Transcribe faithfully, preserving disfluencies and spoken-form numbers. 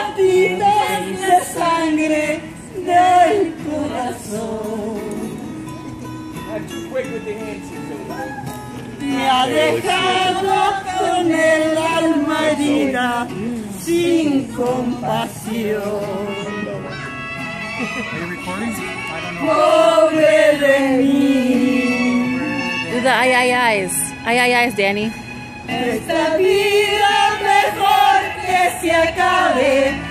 gotitas de sangre del corazón. Me ha dejado con el alma herida, sin compasión. Pobre de mí. Do the ay ay ayes. Ay ay ayes, Danny. Esta vida mejor que se acabe.